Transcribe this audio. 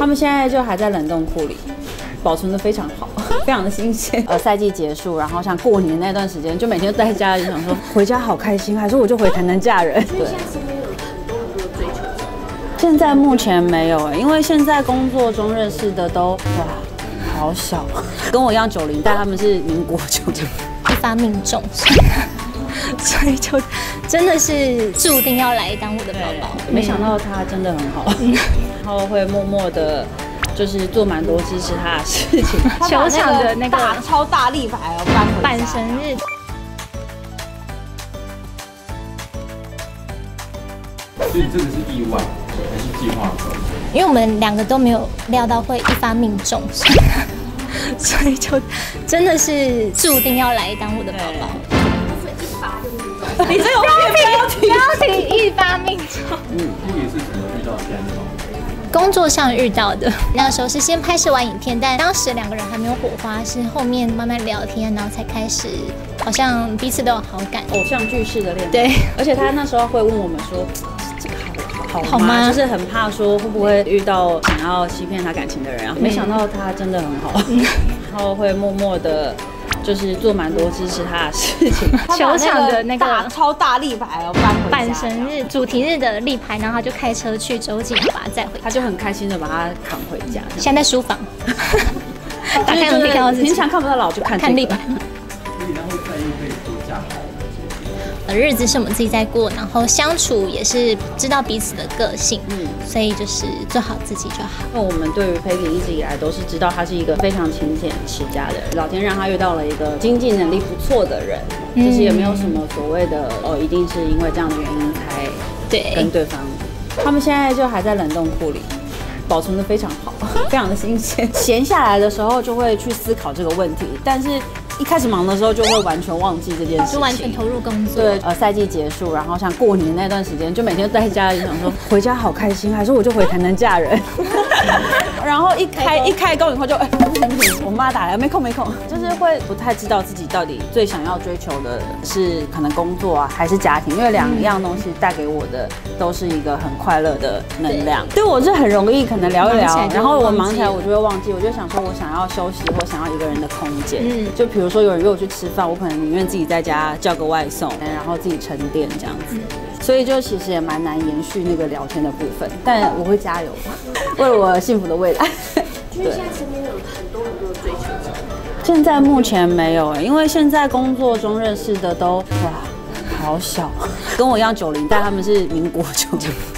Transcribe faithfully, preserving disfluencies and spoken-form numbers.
他们现在就还在冷冻库里，保存的非常好，非常的新鲜。呃，赛季结束，然后像过年那段时间，就每天都在家里想说回家好开心，还是我就回台南嫁人。对。 现在目前没有哎，因为现在工作中认识的都哇，好小，跟我一样九零，但他们是民国九零， 一发命中，所以就真的是注定要来当我的宝宝。 没想到他真的很好，然后会默默的，就是做蛮多支持他的事情。 球场的那个大超大立牌哦，搬回办生日。 所以这个是意外还是计划中？ 因为我们两个都没有料到会一发命中，所以就真的是注定要来当我的宝宝。 你这个标题标题一发命中。 嗯，这也是怎么遇到这样的？ 工作上遇到的，那个时候是先拍摄完影片，但当时两个人还没有火花，是后面慢慢聊天，然后才开始好像彼此都有好感。 偶像剧式的恋爱。 对， 而且他那时候会问我们说。 好好吗？ 就是很怕说会不会遇到想要欺骗他感情的人啊，没想到他真的很好，然后会默默的，就是做蛮多支持他的事情。 球场的那个大超大立牌哦，搬回办生日主题日的立牌，然后他就开车去州景把它载回家， 他就很开心的把它扛回家。 现在在书房， 打开门看到平常看不到老就看看立牌。 所以他会在意可以多嫁好。 呃，日子是我们自己在过，然后相处也是知道彼此的个性，嗯，所以就是做好自己就好。 那我们对于 Peggy 一直以来都是知道他是一个非常勤俭持家的人，老天让他遇到了一个经济能力不错的人，嗯、其实也没有什么所谓的哦，一定是因为这样的原因才对跟对方。他们现在就还在冷冻库里。 保存的非常好，非常的新鲜。闲下来的时候就会去思考这个问题，但是一开始忙的时候就会完全忘记这件事情， 就完全投入工作。 对，呃，赛季结束，然后像过年那段时间，就每天都在家里想说回家好开心，还是我就回台南嫁人。然后一开一开工以后就哎不行不行，我妈打来没空没空，就是会不太知道自己到底最想要追求的是可能工作啊还是家庭，因为两样东西带给我的都是一个很快乐的能量。对我是很容易可能聊一聊，然后我忙起来我就会忘记，我就想说我想要休息或想要一个人的空间。嗯，就比如说有人约我去吃饭，我可能宁愿自己在家叫个外送，然后自己沉淀这样子。所以就其实也蛮难延续那个聊天的部分，但我会加油，为了我幸福的未来。 因为现在身边有很多很多的追求者。 现在目前没有哎，因为现在工作中认识的都哇，好小，跟我一样九零，但他们是民国九零。